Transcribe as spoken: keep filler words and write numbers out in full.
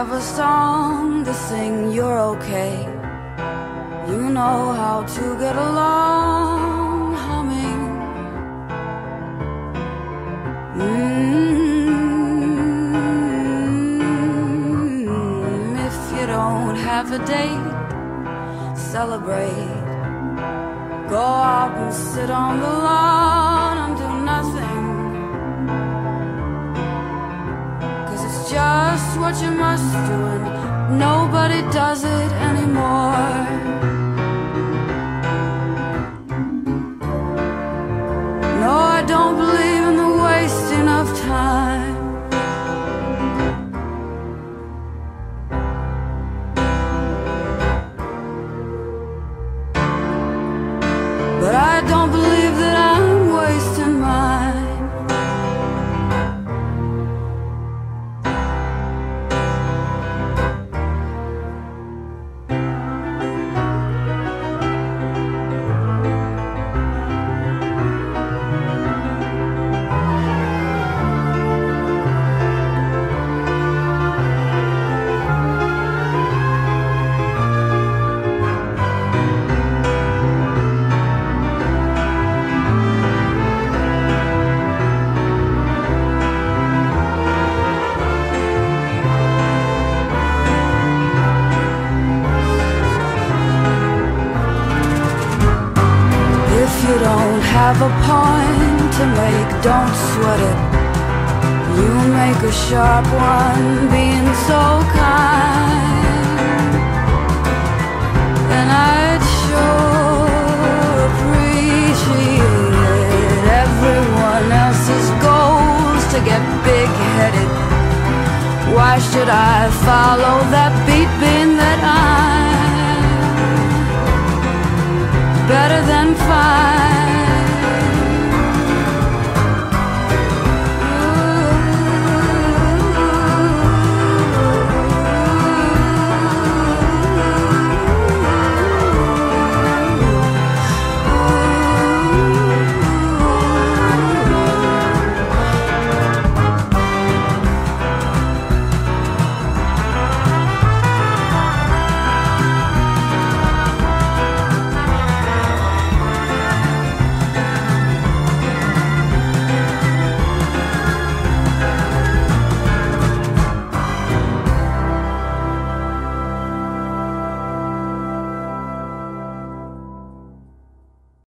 have a song to sing, you're okay. You know how to get along humming. Mm-hmm. If you don't have a date, celebrate. Go out and sit on the lawn and do nothing, 'cause it's just what you must do and nobody does it anymore. No, I don't believe in the wasting of time. But I don't believe that I'm wasting mine. If you don't have a point to make, don't sweat it. You make a sharp one, being so kind. And I'd sure appreciate everyone else's goals to get big-headed. Why should I fight